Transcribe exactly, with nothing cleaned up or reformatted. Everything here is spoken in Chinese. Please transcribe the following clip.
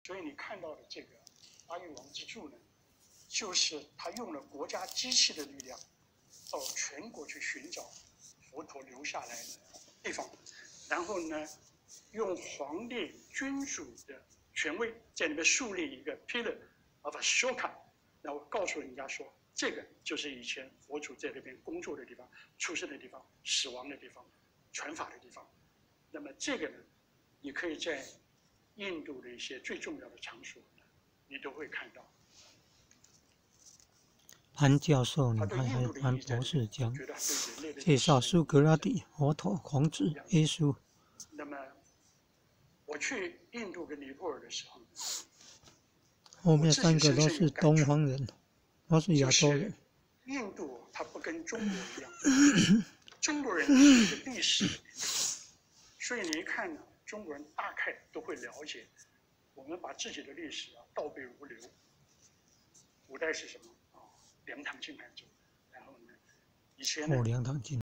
所以你看到的这个阿育王之柱呢，就是他用了国家机器的力量，到全国去寻找佛陀留下来的地方，然后呢，用皇帝君主的权威在里面树立一个 pillar of Ashoka， 然后告诉人家说，这个就是以前佛祖在那边工作的地方、出生的地方、死亡的地方、传法的地方。那么这个呢，你可以在印度的一些最重要的场所呢，你都会看到。 潘教授呢，他还潘博士讲介绍苏格拉底、佛陀、孔子、耶稣。 那么我去印度跟尼泊尔的时候， 后面三个都是东方人，都是亚洲人。 印度它不跟中国一样，中国人是一个历史的民族，所以你一看呢，中国人大概都会了解，我们把自己的历史啊倒背如流。古代是什么啊？梁唐晋汉周，然后呢，以前呢， 哦，梁唐晋。